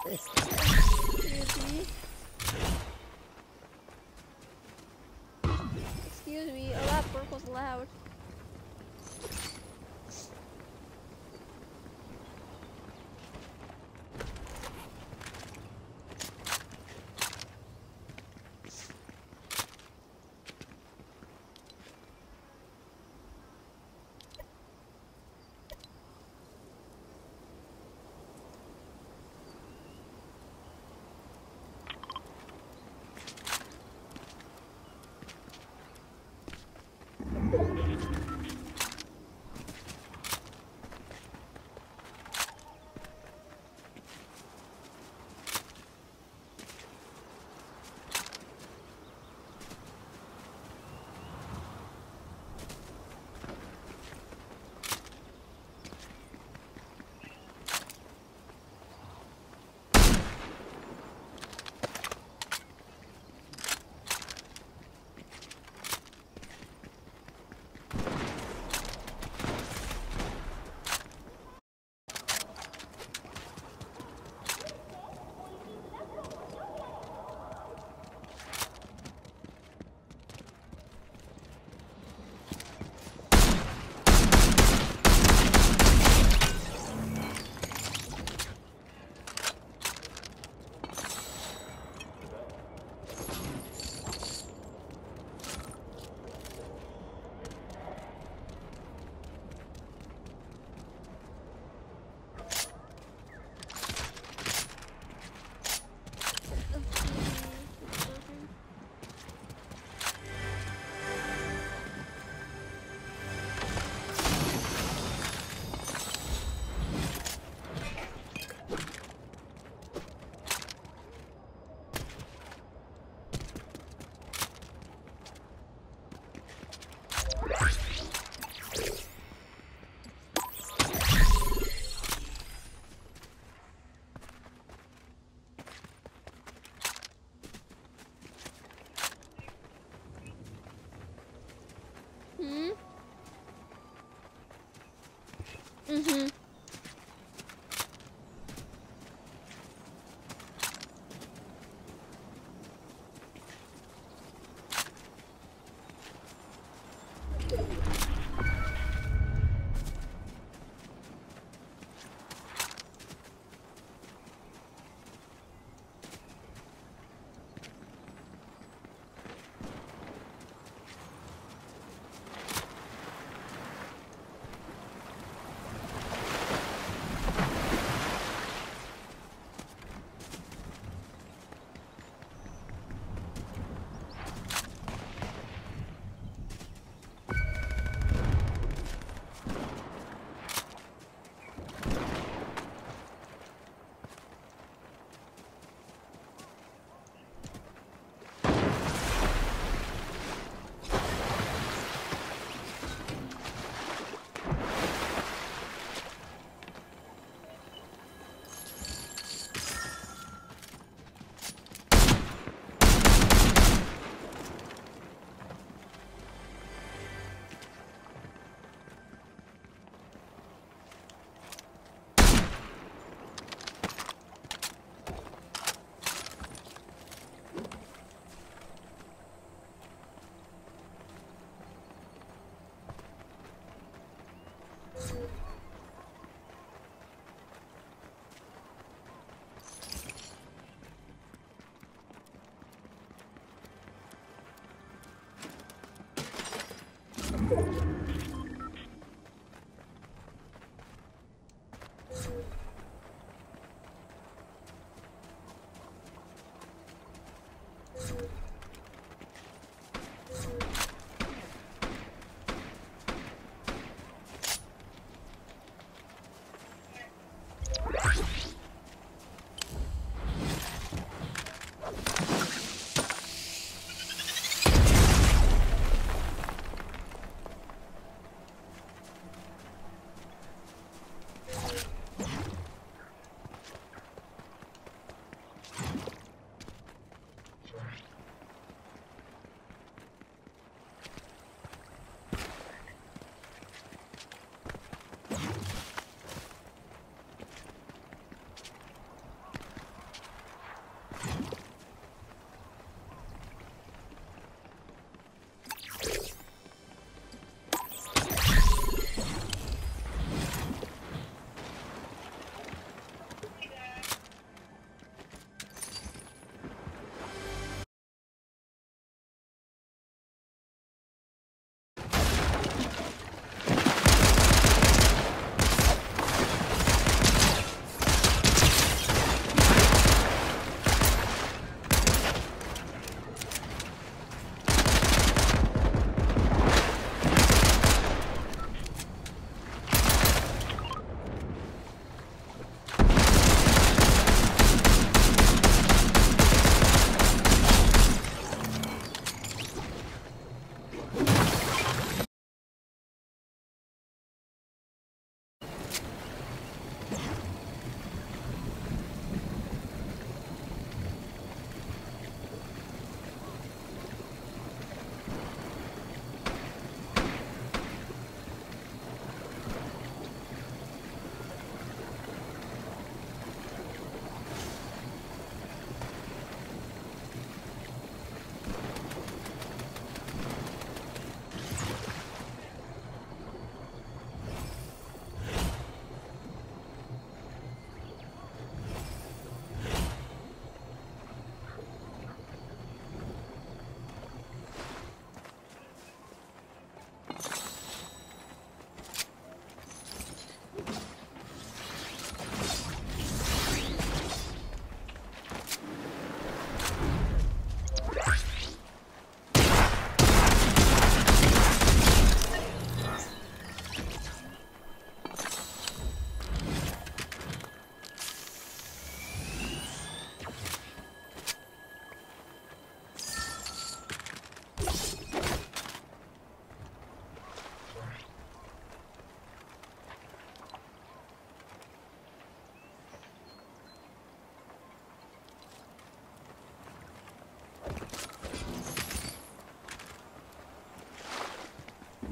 Excuse me, a lot of work was loud. Mm-hmm.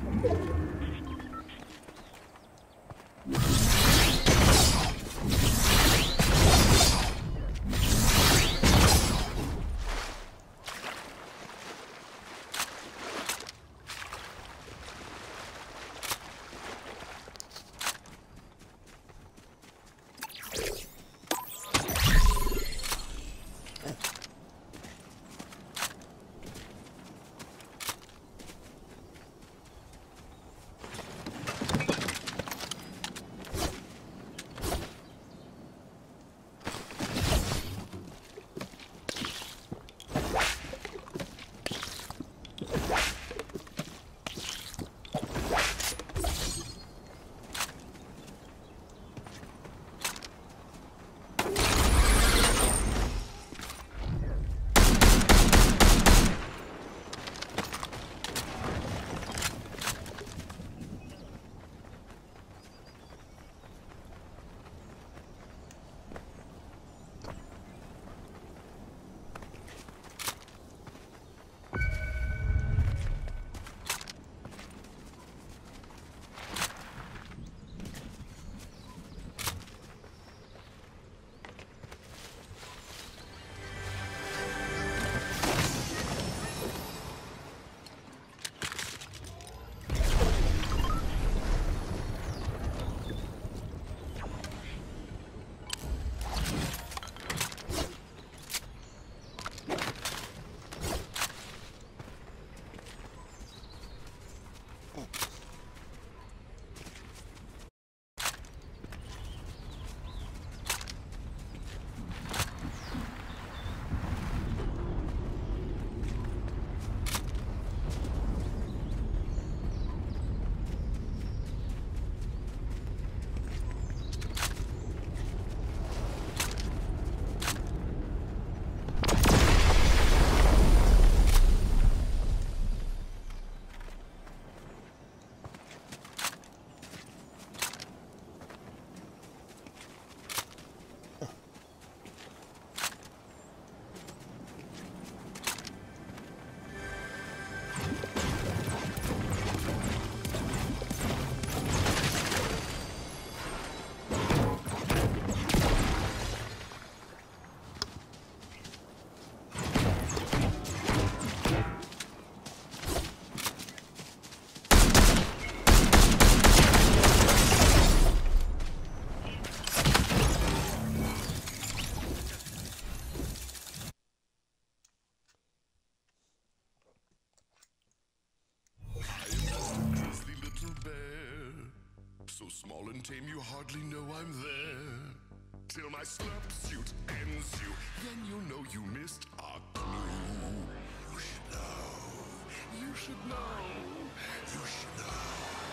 Small and tame, you hardly know I'm there. Till my slurp suit ends you, then you'll know you missed a clue. You should know, you should know, you should know.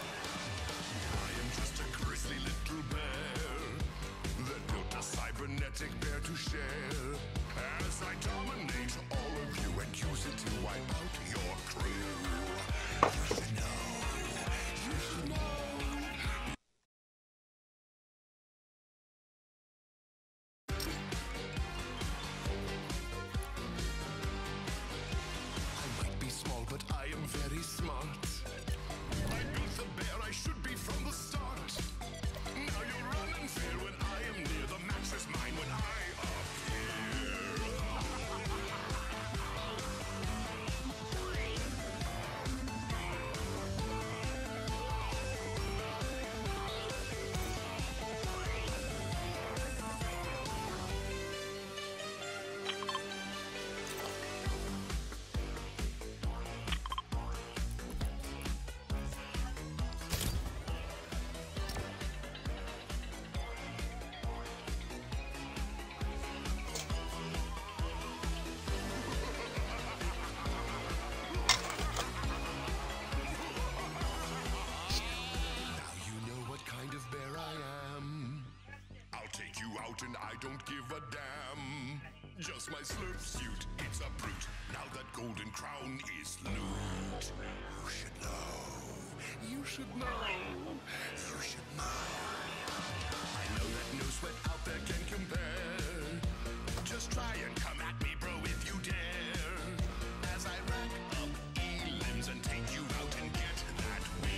I am just a grisly little bear that built a cybernetic bear to share. As I dominate all of you and use it to wipe out your crew. You should know, you should know. But I am very smart. I built the bear I should be from the start. Now you run and fear when I am near. The match is mine when I appear. And I don't give a damn. Just my slurp suit, it's a brute. Now that golden crown is loot. You should know, you should know, you should know. I know that no sweat out there can compare. Just try and come at me, bro, if you dare. As I rack up E-limbs and take you out and get that win.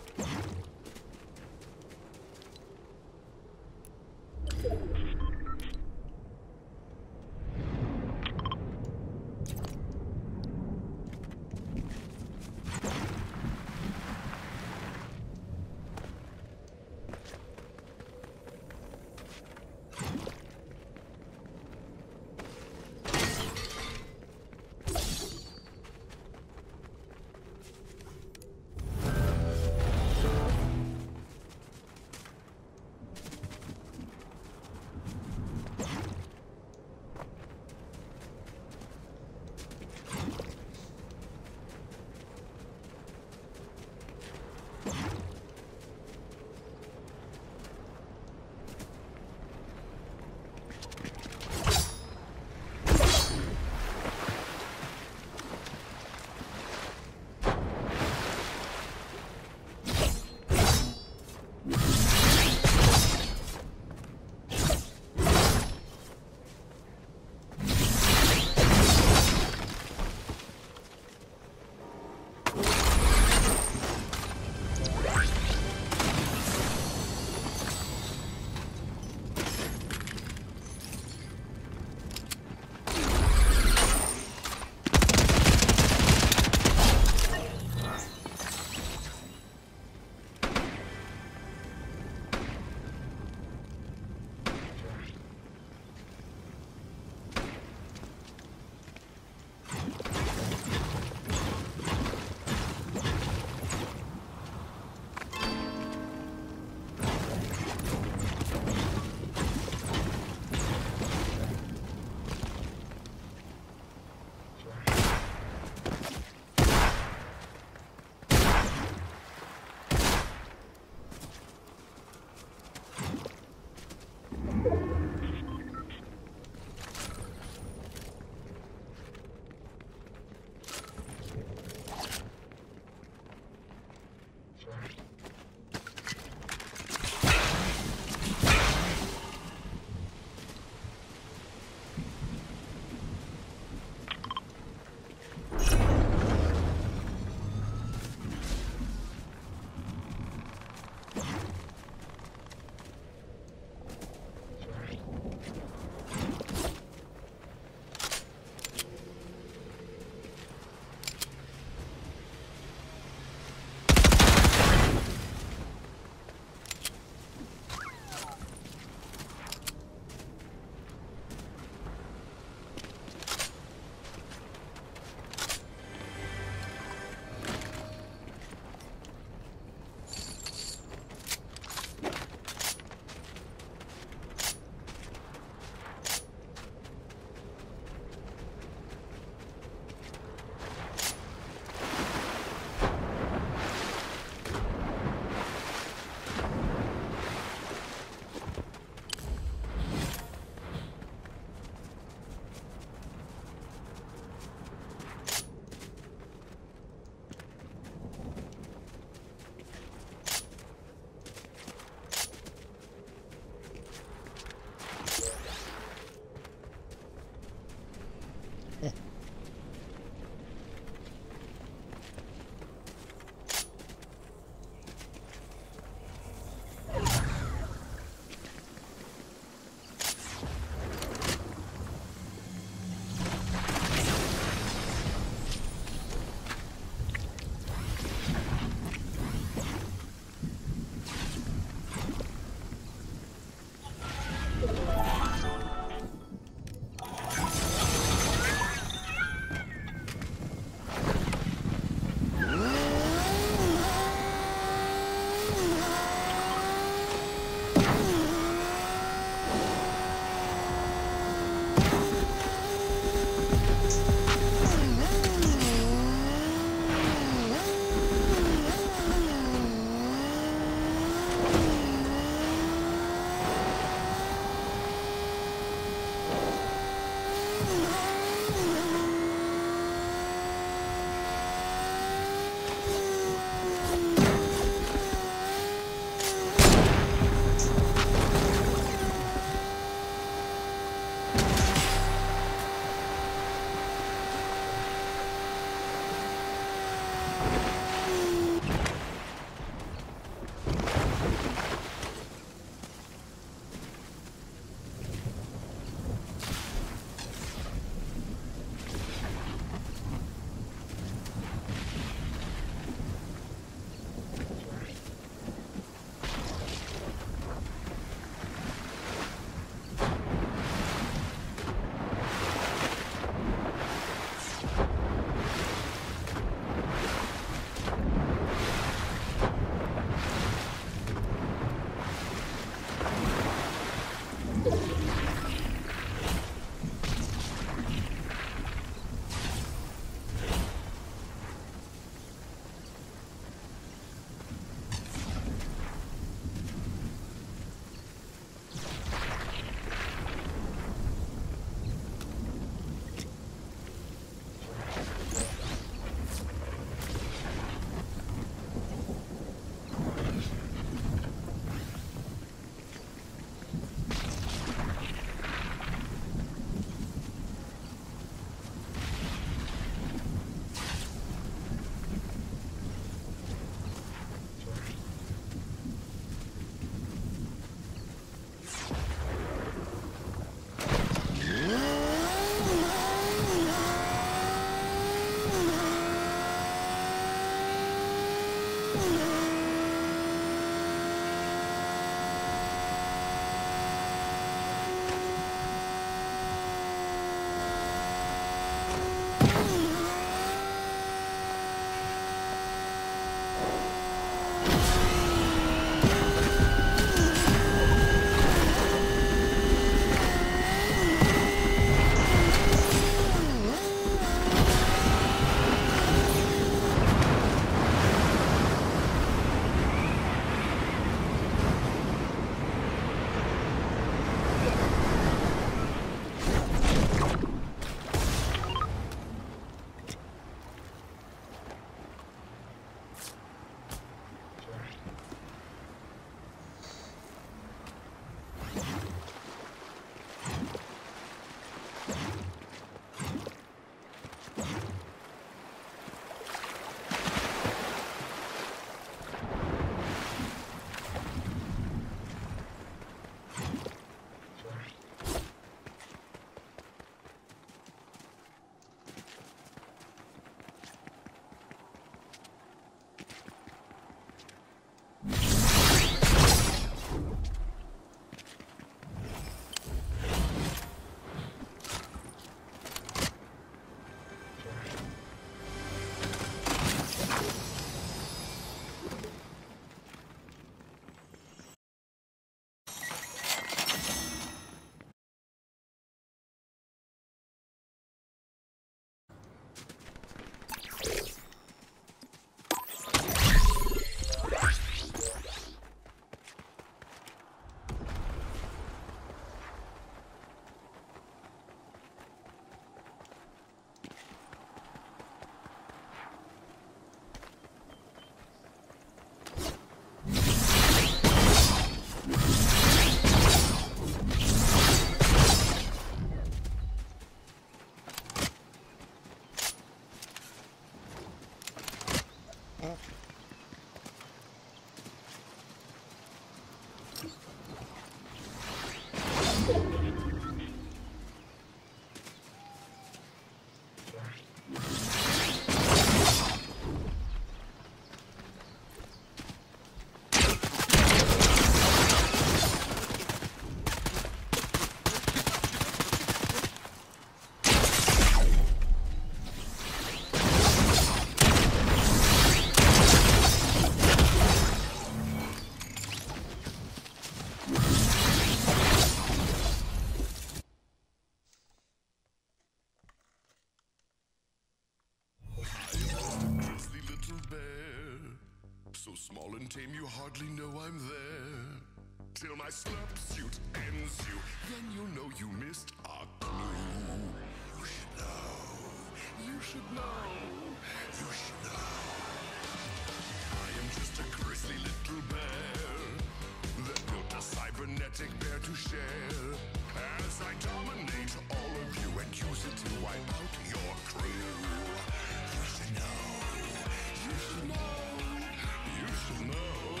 and tame, you hardly know I'm there. Till my slurp suit ends you, then you'll know you missed a clue. You should know, you should know, you should know. I am just a grizzly little bear that built a cybernetic bear to share. As I dominate all of you and use it to wipe out your crew. You should know, you should know, you should know.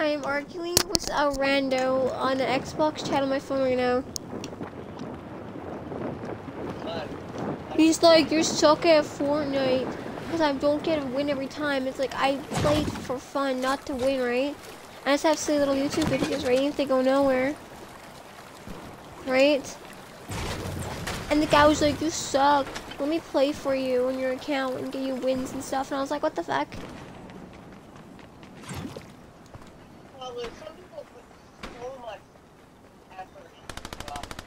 I'm arguing with a rando on an Xbox chat on my phone right now. He's like, you're suck at Fortnite because I don't get a win every time. It's like I play for fun, not to win, right? I just have silly little YouTube videos, right? If they go nowhere, right? And the guy was like, you suck. Let me play for you on your account and get you wins and stuff. And I was like, what the fuck? Well, there's some people put so much effort into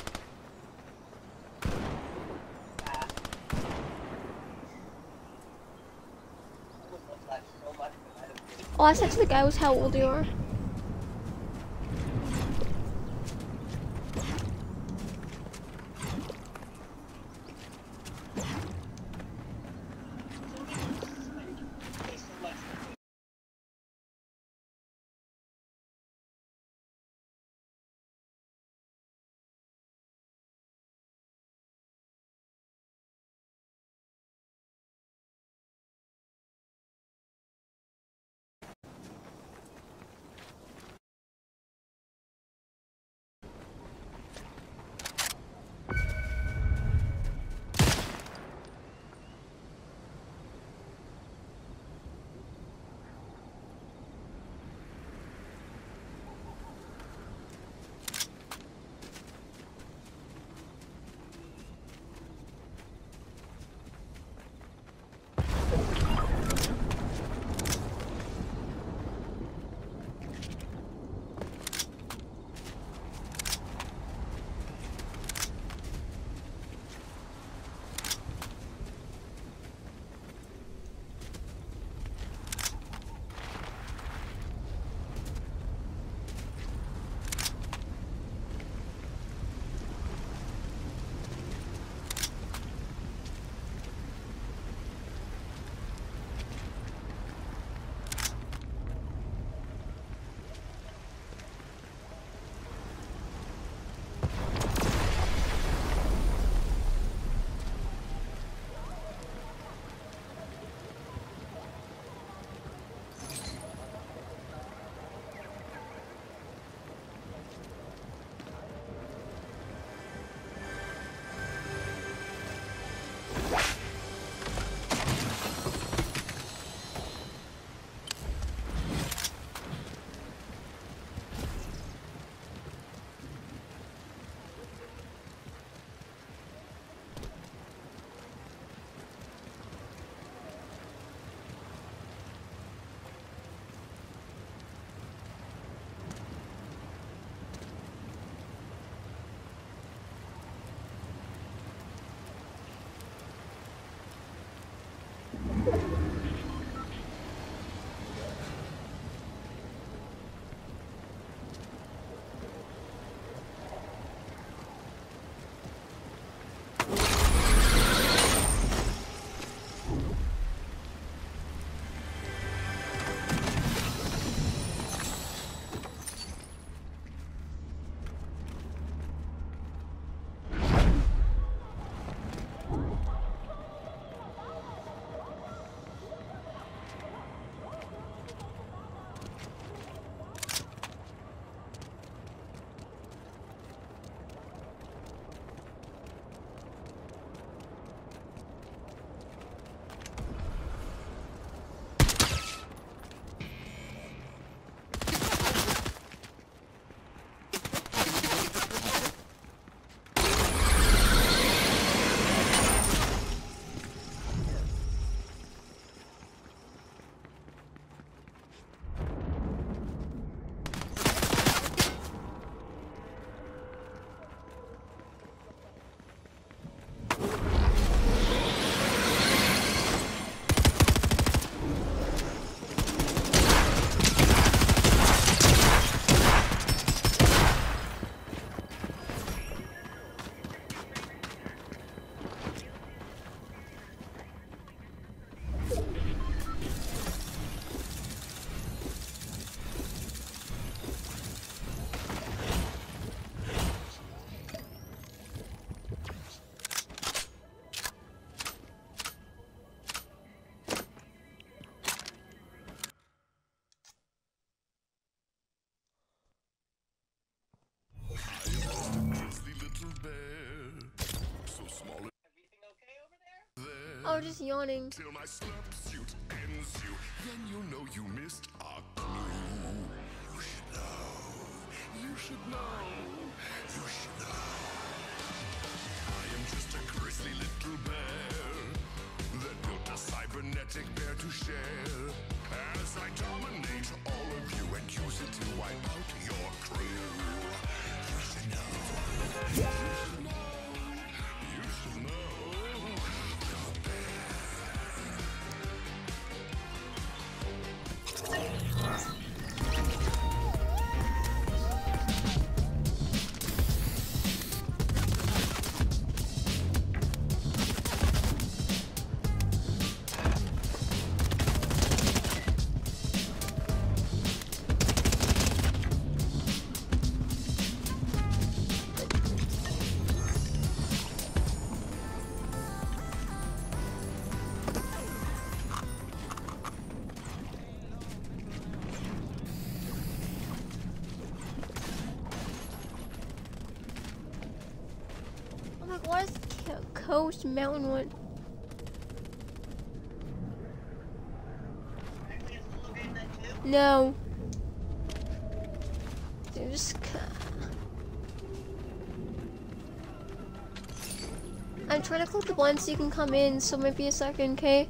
that. I would love that so much, but I don't think All I said to the guy was how old you are. pay so much. Oh, just yawning. Till my slurp suit ends you, then you know you missed a clue. You should know, you should know, you should know. I am just a grizzly little bear that built a cybernetic bear to share. As I dominate all of you and use it to wipe out your crew. You should know, you should know, you should know. What is Coast Mountain one? No. Dude, just. I'm trying to click the blind so you can come in, so it might be a second, okay?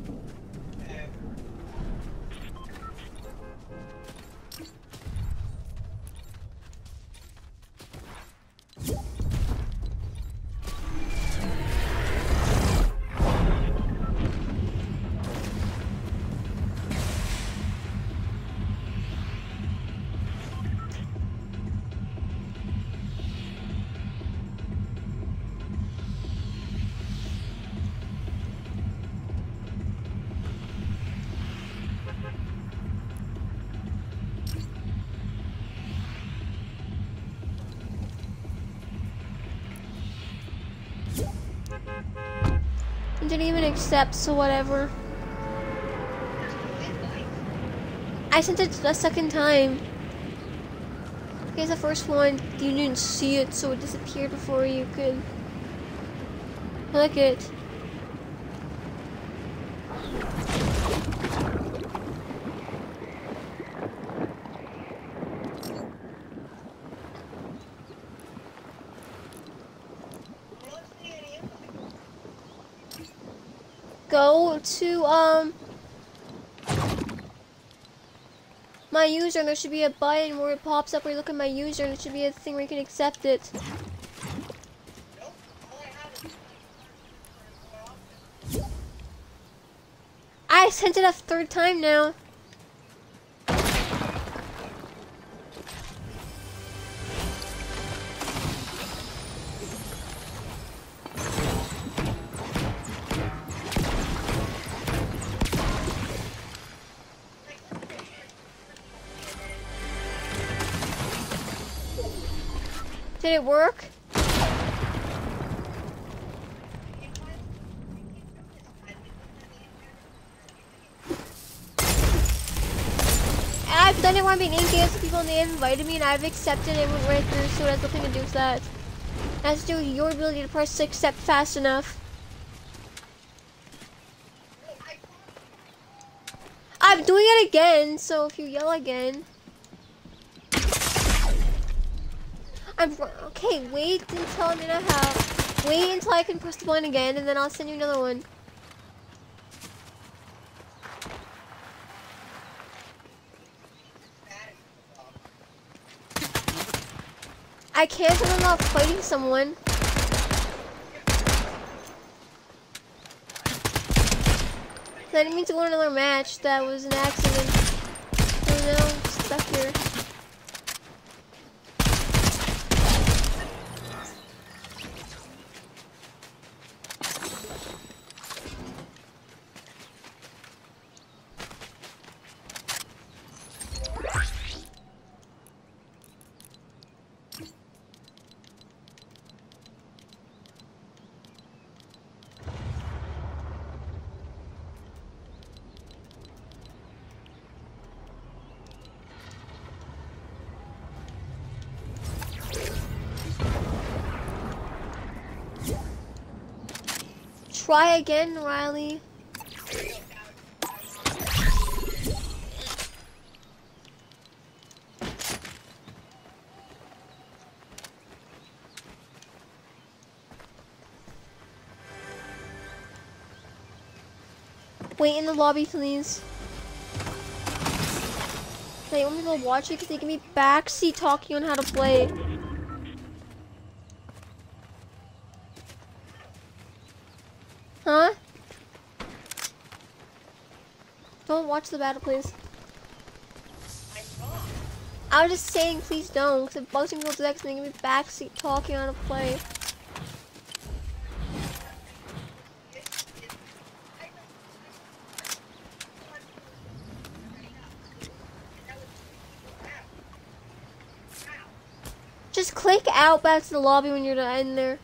It didn't even accept, so whatever. I sent it the second time. Here's the first one. You didn't see it, so it disappeared before you could click it. Go to my user, and there should be a button where it pops up where you look at my user, and it should be a thing where you can accept it. I sent it a third time now. Did it work? I've done it where I'm being engaged with people and they have invited me and I've accepted it went right through, so it has nothing to do with that. It has to do with your ability to press accept fast enough. I'm doing it again, so if you yell again. Okay, wait until I'm in a house. Wait until I can press the button again, and then I'll send you another one. I can't if I'm not fighting someone. I didn't mean to go to another match. That was an accident. So now I'm stuck here. Try again, Riley. Wait in the lobby, please. They want me to watch it because they give me backseat talking on how to play. Huh? Don't watch the battle, please. I was just saying, please don't, because it bugs me to go to the next and they give me backseat talking on how to play. Just click out back to the lobby when you're in there.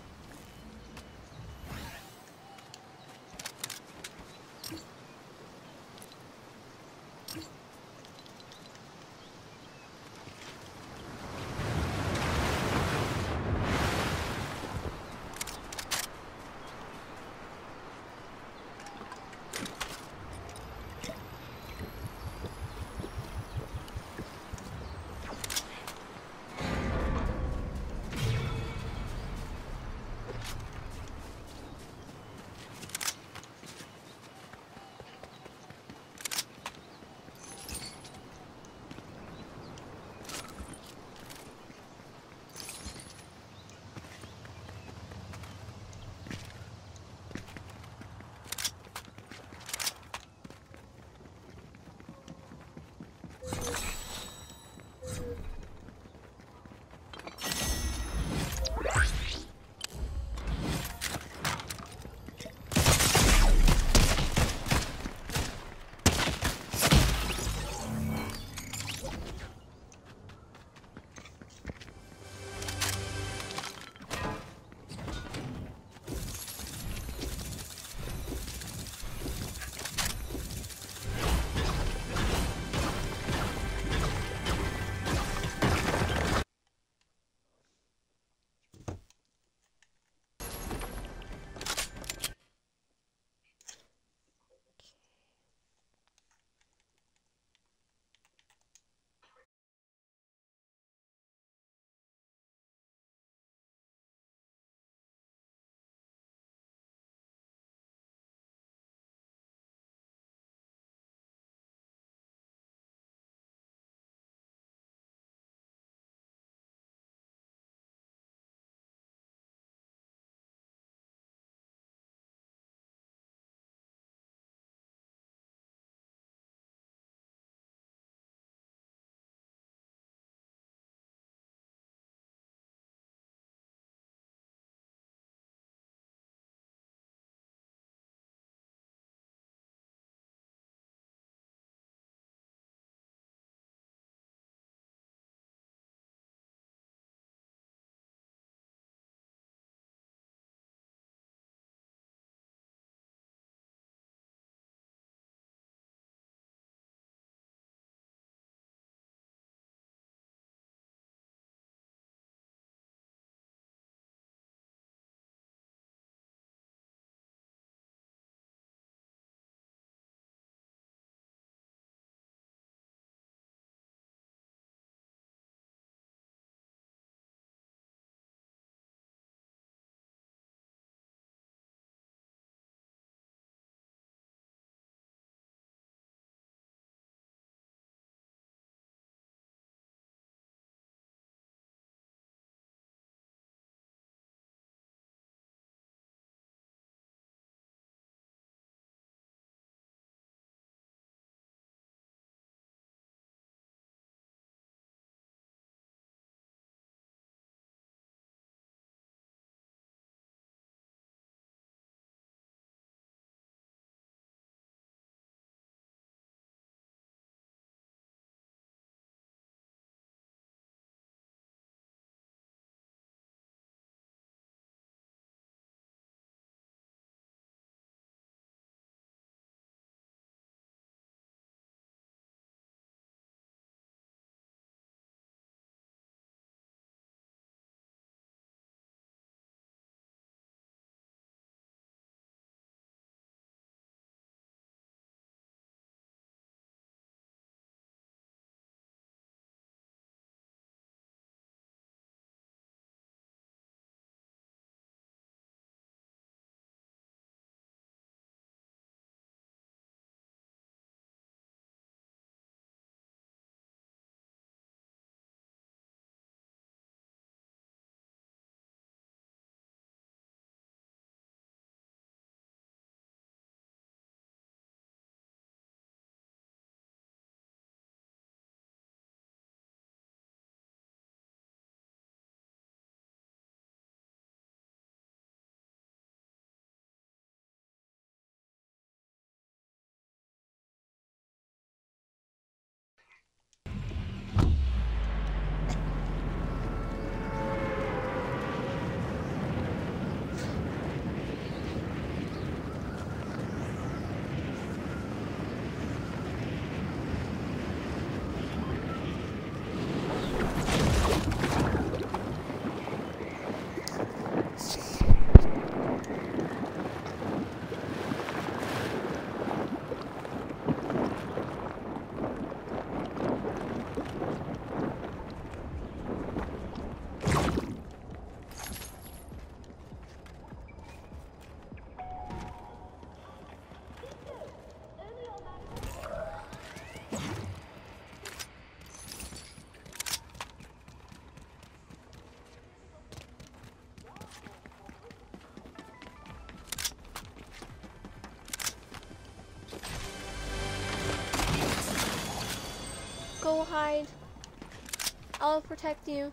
hide. I'll protect you.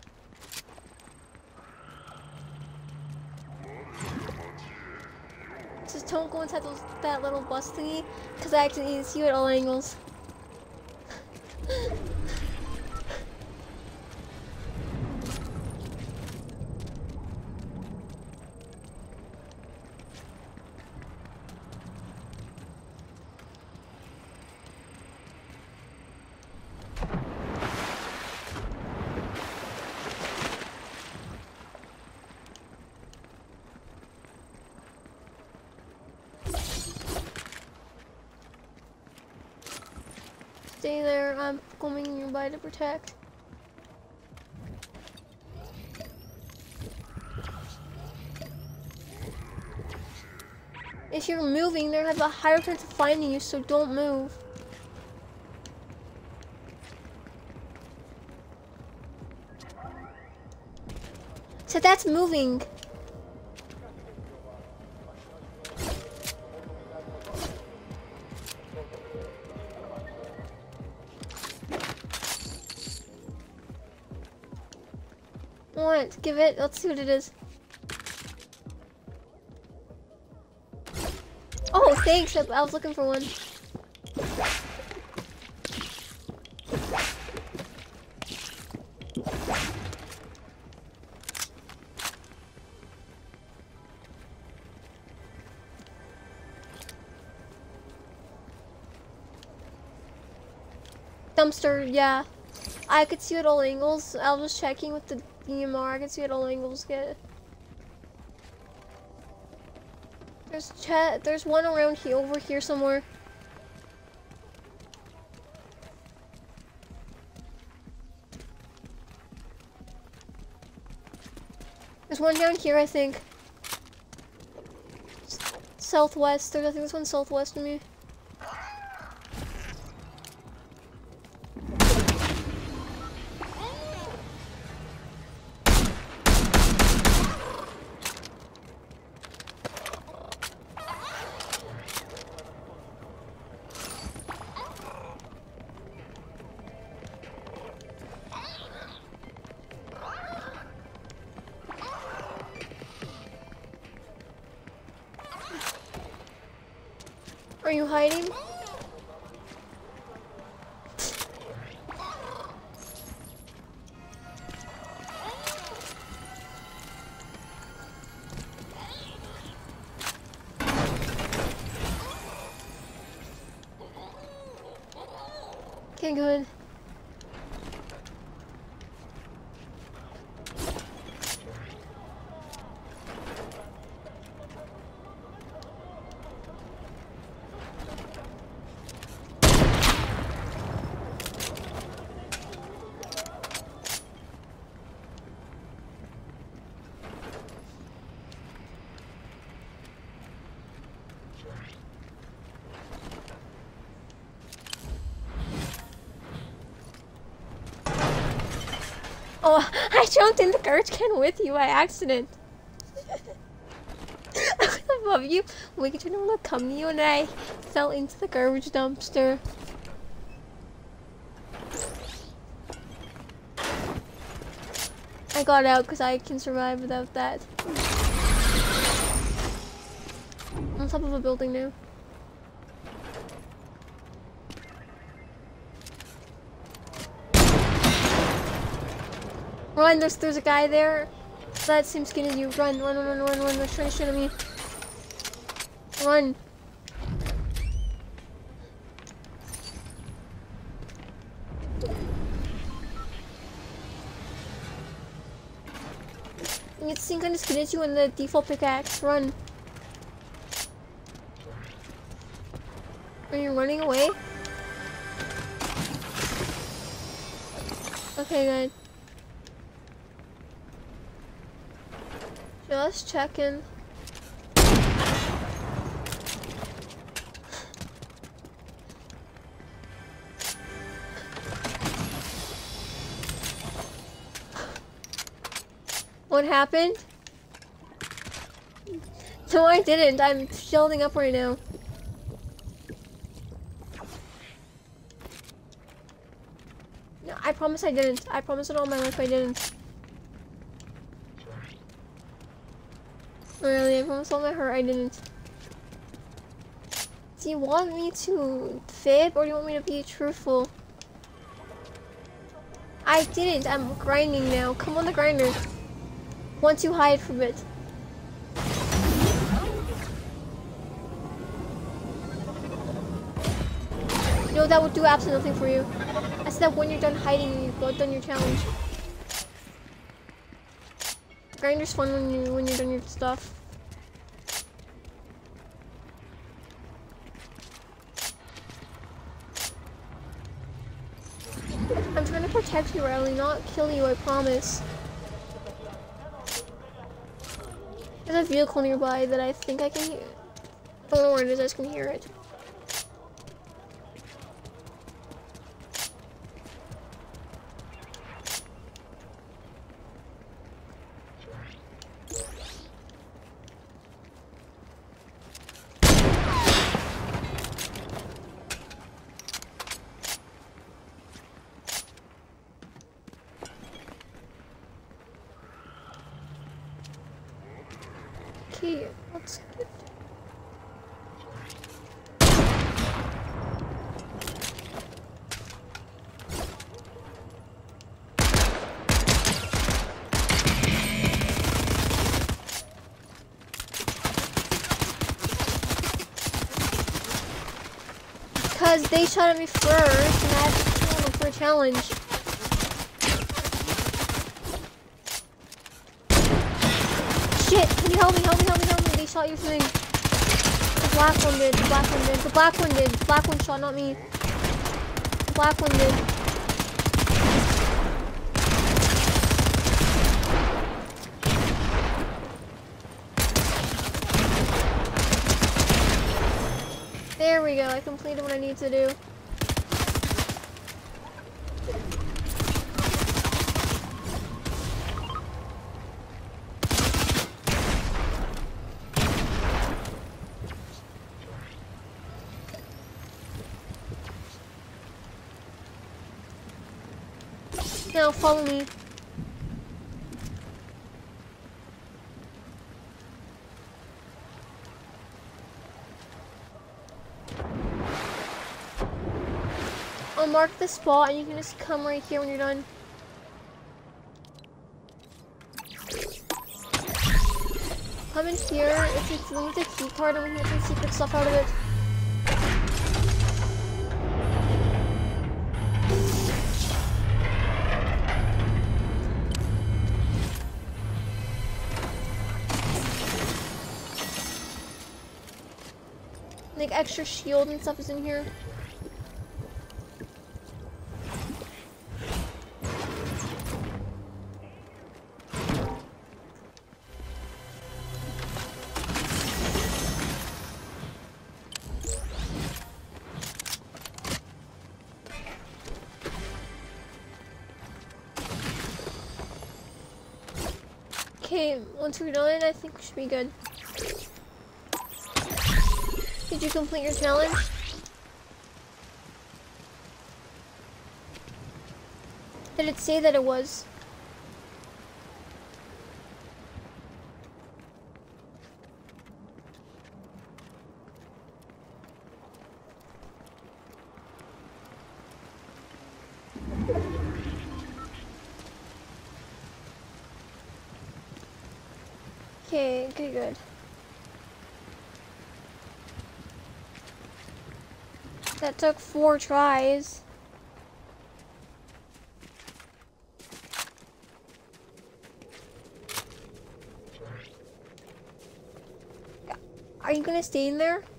Just don't go inside that little bus thingy, because I can see you at all angles. Stay there, I'm coming nearby to protect. If you're moving, they have a higher chance of finding you, so don't move. So that's moving. What? Give it. Let's see what it is. Oh, thanks. I was looking for one. Dumpster, yeah. I could see at all angles. I was checking with the EMR. I could see at all angles. Get it. There's one around here, over here somewhere. There's one down here, I think. Southwest. I think there's one southwest of me. Are you hiding? Okay, good. Oh, I jumped in the garbage can with you by accident. I was above you, waiting to know to come to you, and I fell into the garbage dumpster. I got out because I can survive without that. I'm on top of a building now. Run, there's a guy there. That same skin as you. Run, run, run, run, run. They're trying to shoot at me. Run. You get the same kind of skin as you in the default pickaxe. Run. Are you running away? Okay, good. Just checking. What happened? No, I didn't. I'm shielding up right now. No, promise I didn't. I promise it all my life I didn't. Really, I promise all my heart I didn't. Do you want me to fib or do you want me to be truthful? I didn't. I'm grinding now. Come on the grinder. Once you hide from it. No, that would do absolutely nothing for you. I said that when you're done hiding, you've done your challenge. Grinder's fun when you're done your stuff. I'm trying to protect you, Riley, not kill you, I promise. There's a vehicle nearby that I think I can hear. I don't know where it is, I just can hear it. Okay, let's get... Because they shot at me first, and I had to kill them for a challenge. Shit! Can you help me? Help me! Help me! Help me! They shot your thing. The black one did. The black one did. The black one did. The black one shot, not me. The black one did. There we go. I completed what I need to do. Now follow me. I'll mark the spot and you can just come right here when you're done. Come in here if it's linked with a key card and we can get some secret stuff out of it. Like extra shield and stuff is in here. Okay, once we're done, I think we should be good. Did you complete your challenge? Did it say that it was? Okay, good. That took 4 tries. Are you gonna stay in there?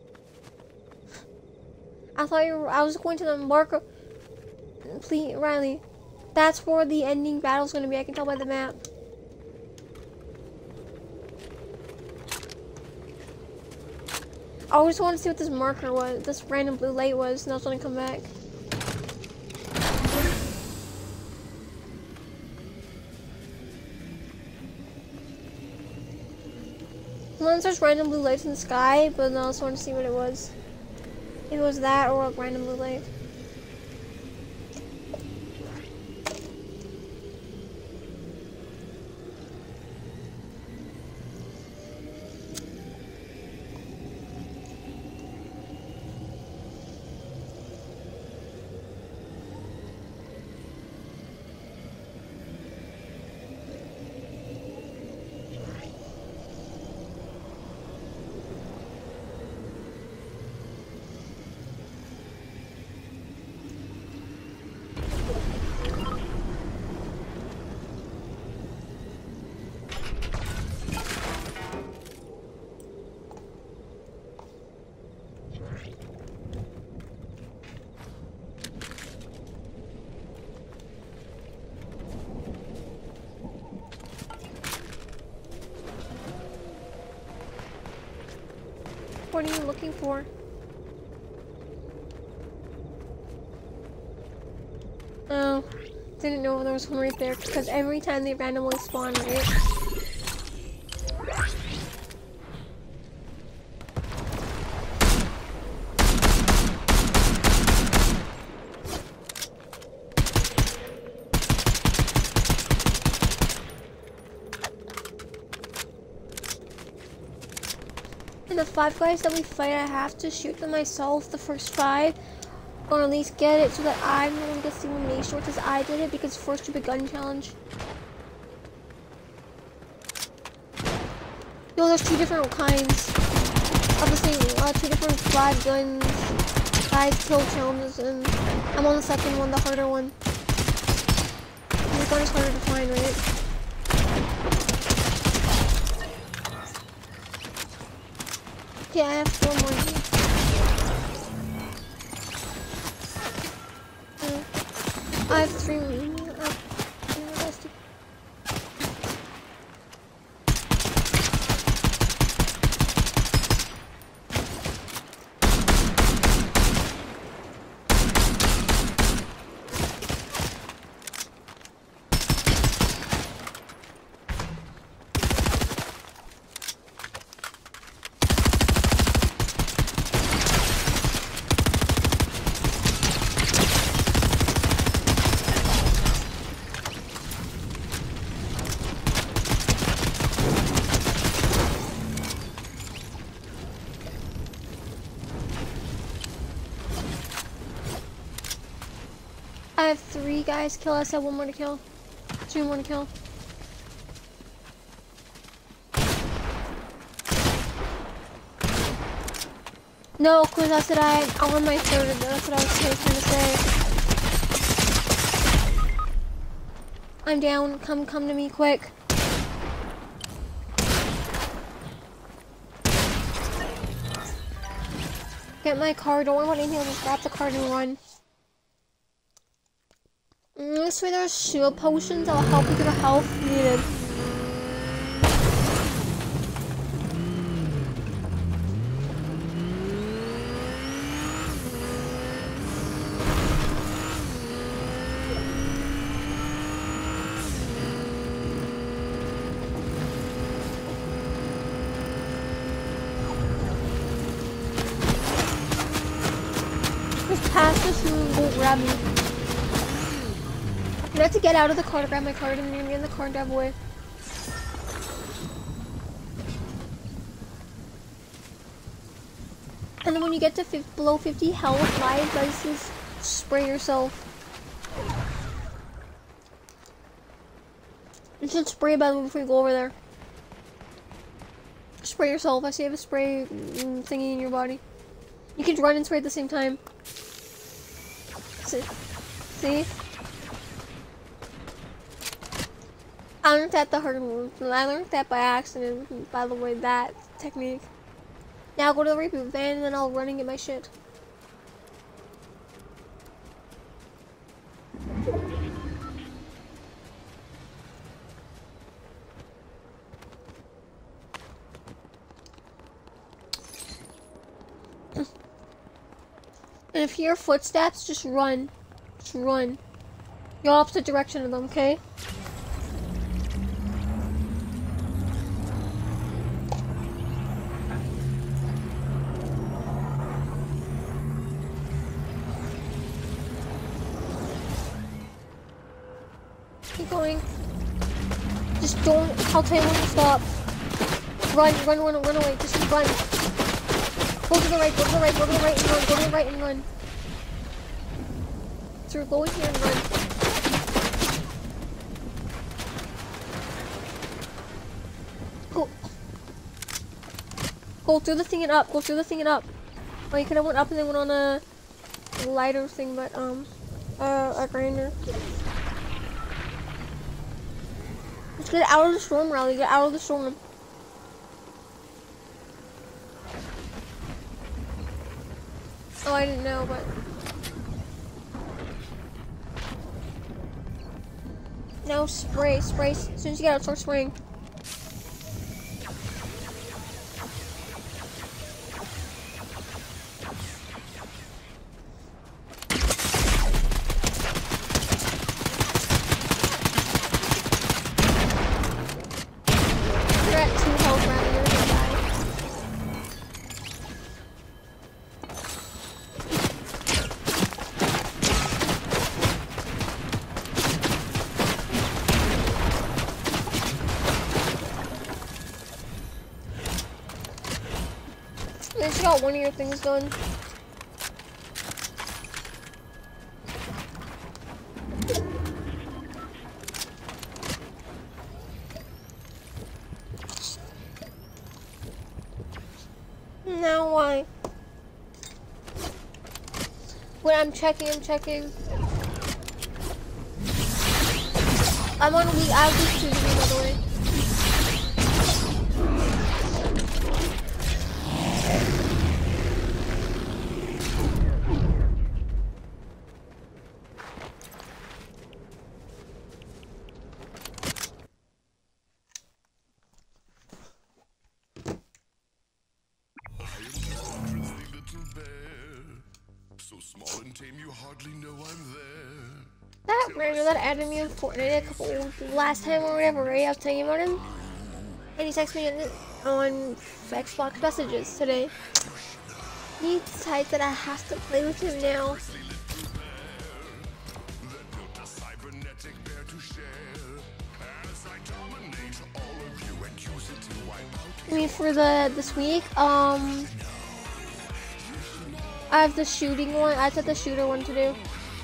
I was going to the marker. Please, Riley. That's where the ending battle's gonna be. I can tell by the map. I always want to see what this marker was, this random blue light was, and I was gonna come back. Sometimes there's random blue lights in the sky, but I also want to see what it was. If it was that or a random blue light. What are you looking for? Oh, didn't know there was one right there because every time they randomly spawn, right? And the 5 guys that we fight, I have to shoot them myself, the first 5, or at least get it so that I'm the one who gets the elimination because I did it because first stupid gun challenge. Yo, there's 2 different kinds of the same, 2 different 5 guns, 5 kill challenges, and I'm on the second one, the harder one. This gun is harder to find, right? Okay, I have 4 more here. I have 3 more. I have 3 guys kill. I said 1 more to kill. 2 more to kill. No, cause I said I'm on my 3rd. That's what I was trying to say. I'm down. Come to me quick. Get my card. Don't worry about anything. I'll just grab the card and run. This way there's shield potions that'll help you get the health needed. Just pass this and won't grab me. You have to get out of the car to grab my card, and you're gonna be in the car and drive away. And then when you get to below 50 health, my advice is spray yourself. You should spray by the way before you go over there. Spray yourself. I say you have a spray thingy in your body. You can run and spray at the same time. See? I learned that the hard way. I learned that by accident, by the way, that technique. Now I'll go to the reboot van and then I'll run and get my shit. And if you hear footsteps, just run. Just run. Go opposite direction of them, okay? Keep going. Just don't, I'll tell you when to stop. Run away, just run. Go to the right, go to the right, go to the right and run, go to the right and run. So go in here and run. Go. Go through the thing and up, go through the thing and up. Oh, you could have went up and then went on a lighter thing, but, a grinder. Let's get out of the storm, Riley, get out of the storm. Oh, I didn't know, but... Now spray. As soon as you get out, start spraying. At least you got one of your things done. Now why? When I'm checking. I'm on week. I have week 2 to be, by the way. Small and tame, you hardly know I'm there. That random that added me in Fortnite a couple last time or whatever, right? I was telling you about him. And he texted me on Xbox messages today. He decides that I have to play with him now. I mean, for this week, I have the shooting one. I said the shooter one to do.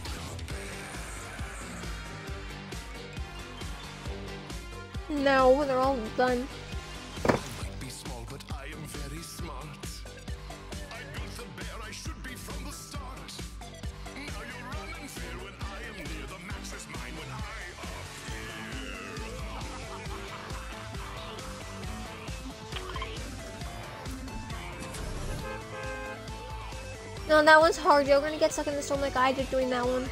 No, they're all done. I might be small, but I am very smart. I built the bear I should be from the start. Now you run in fear when I am near. The match is mine when I appear. No, that one's hard. You're gonna get stuck in the storm like I did doing that one.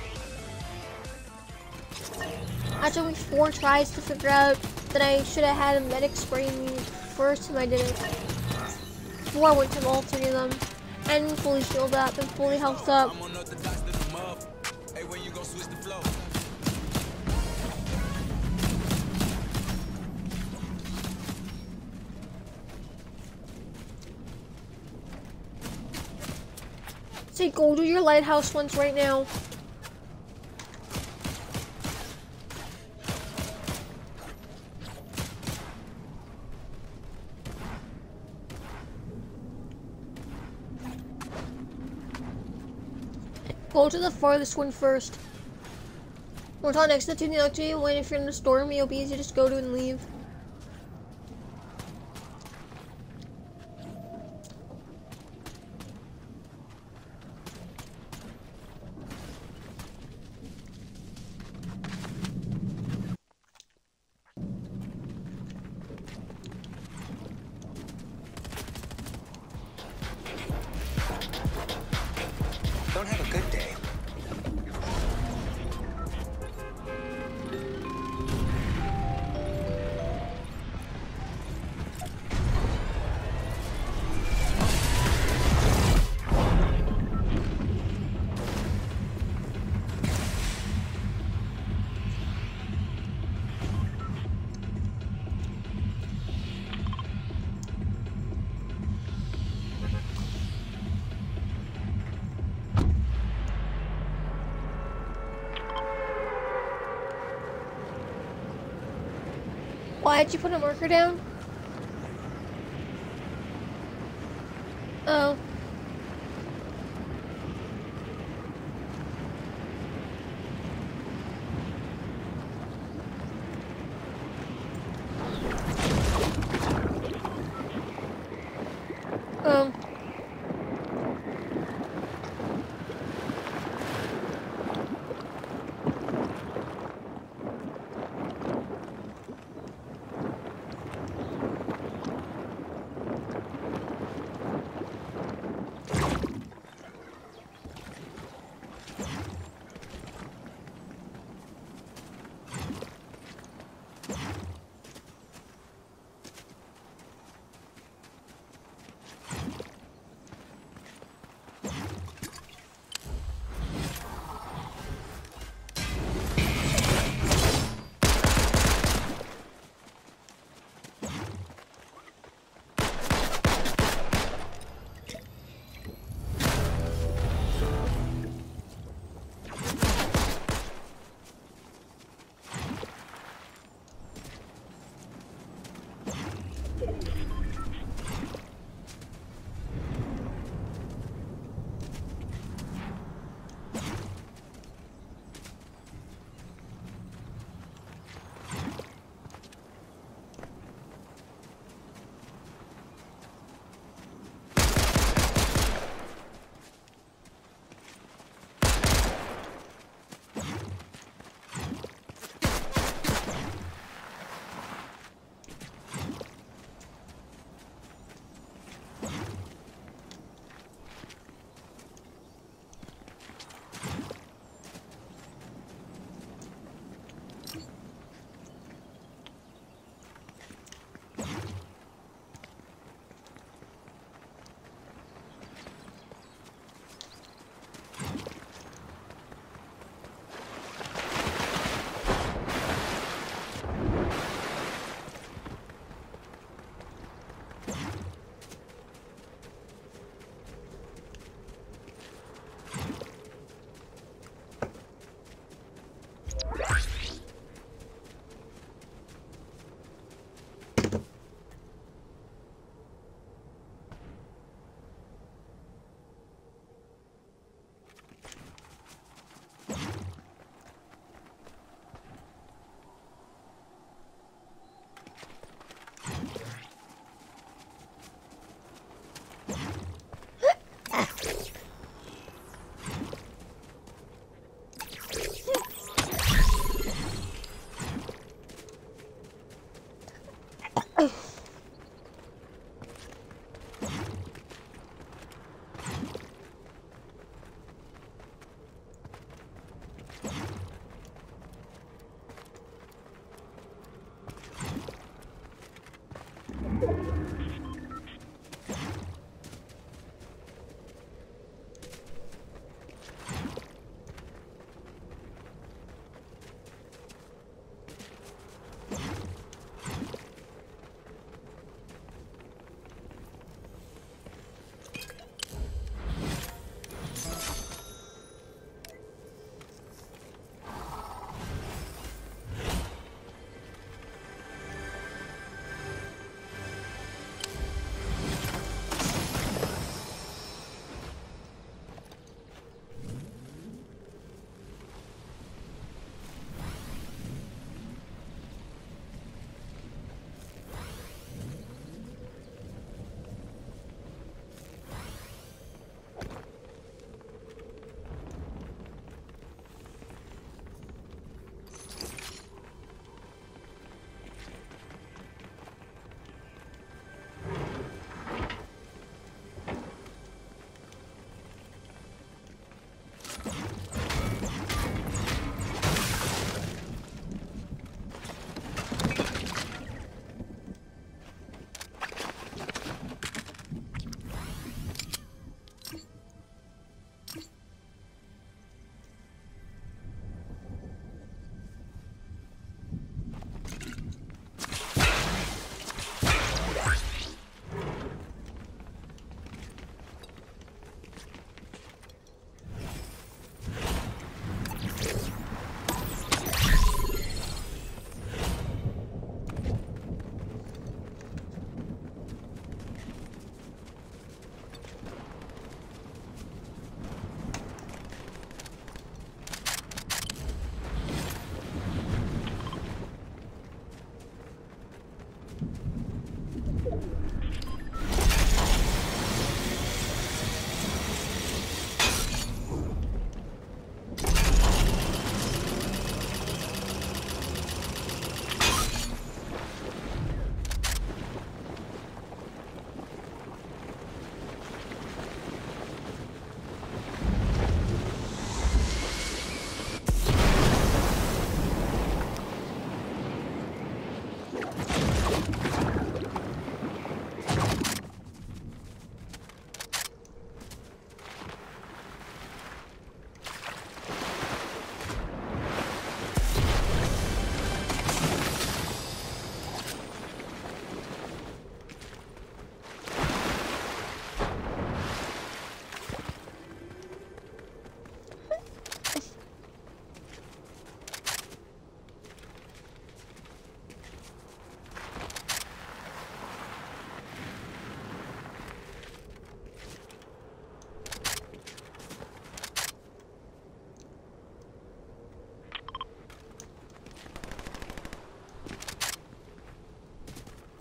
I took me 4 tries to figure out that I should have had a medic spray me first, and I didn't. Before I went to all 3 of them, and fully healed up and fully health up. So go to your lighthouse ones right now. Go to the farthest one first. What's on next to the technology when if you're in the storm, it'll be easy to just go to and leave. Don't have a good day. Why did you put a marker down? Oh.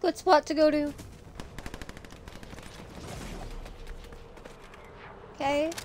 What spot to go to? Okay.